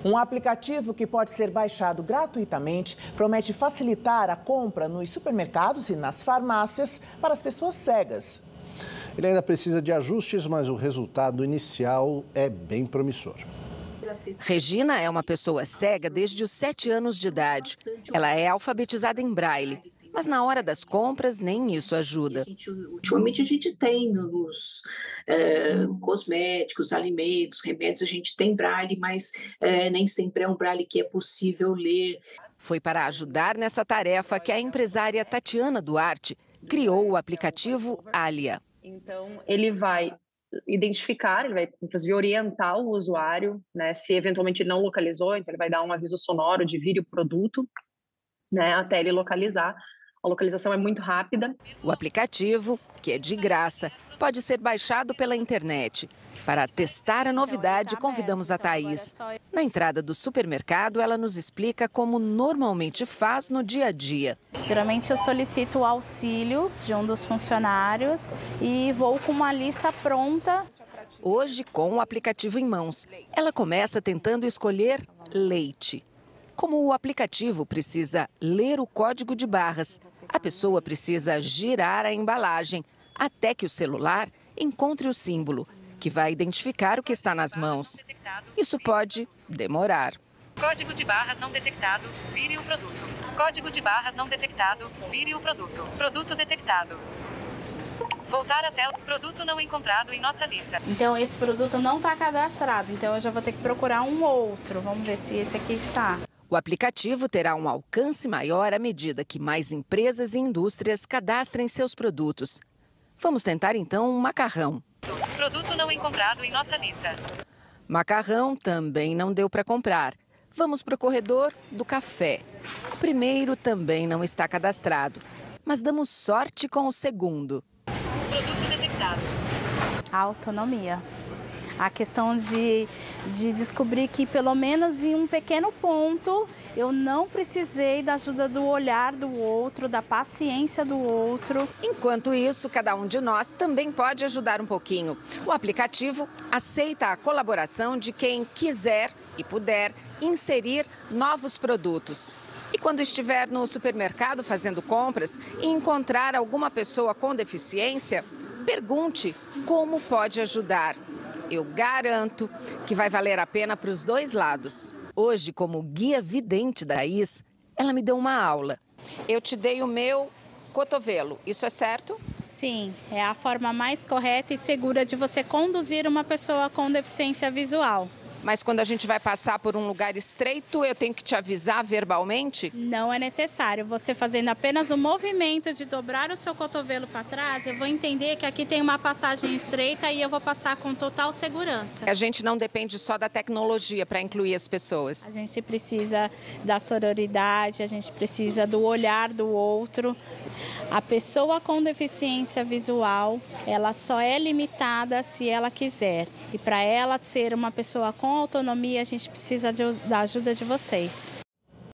Um aplicativo que pode ser baixado gratuitamente promete facilitar a compra nos supermercados e nas farmácias para as pessoas cegas. Ele ainda precisa de ajustes, mas o resultado inicial é bem promissor. Regina é uma pessoa cega desde os 7 anos de idade. Ela é alfabetizada em braille, mas na hora das compras nem isso ajuda. Ultimamente a gente tem nos cosméticos, alimentos, remédios, a gente tem braille, mas nem sempre é um braille que é possível ler. Foi para ajudar nessa tarefa que a empresária Tatiana Duarte criou o aplicativo Alia. Então, ele vai identificar, ele vai, inclusive, orientar o usuário, né, se eventualmente ele não localizou, então ele vai dar um aviso sonoro de vire o produto, né, até ele localizar. A localização é muito rápida. O aplicativo, que é de graça, pode ser baixado pela internet. Para testar a novidade, convidamos a Thaís. Na entrada do supermercado, ela nos explica como normalmente faz no dia a dia. Geralmente eu solicito o auxílio de um dos funcionários e vou com uma lista pronta. Hoje, com o aplicativo em mãos, ela começa tentando escolher leite. Como o aplicativo precisa ler o código de barras, a pessoa precisa girar a embalagem até que o celular encontre o símbolo, que vai identificar o que está nas mãos. Isso pode demorar. Código de barras não detectado, vire o produto. Código de barras não detectado, vire o produto. Produto detectado. Voltar à tela, produto não encontrado em nossa lista. Então esse produto não está cadastrado, então eu já vou ter que procurar um outro. Vamos ver se esse aqui está. O aplicativo terá um alcance maior à medida que mais empresas e indústrias cadastrem seus produtos. Vamos tentar então um macarrão. Produto não encontrado em nossa lista. Macarrão também não deu para comprar. Vamos para o corredor do café. O primeiro também não está cadastrado, mas damos sorte com o segundo. Produto detectado. A autonomia. A questão de descobrir que, pelo menos em um pequeno ponto, eu não precisei da ajuda do olhar do outro, da paciência do outro. Enquanto isso, cada um de nós também pode ajudar um pouquinho. O aplicativo aceita a colaboração de quem quiser e puder inserir novos produtos. E quando estiver no supermercado fazendo compras e encontrar alguma pessoa com deficiência, pergunte como pode ajudar. Eu garanto que vai valer a pena para os dois lados. Hoje, como guia vidente da Thaís, ela me deu uma aula. Eu te dei o meu cotovelo, isso é certo? Sim, é a forma mais correta e segura de você conduzir uma pessoa com deficiência visual. Mas quando a gente vai passar por um lugar estreito, eu tenho que te avisar verbalmente? Não é necessário. Você fazendo apenas o movimento de dobrar o seu cotovelo para trás, eu vou entender que aqui tem uma passagem estreita e eu vou passar com total segurança. A gente não depende só da tecnologia para incluir as pessoas. A gente precisa da sororidade, a gente precisa do olhar do outro. A pessoa com deficiência visual, ela só é limitada se ela quiser. E para ela ser uma pessoa com autonomia, a gente precisa da ajuda de vocês.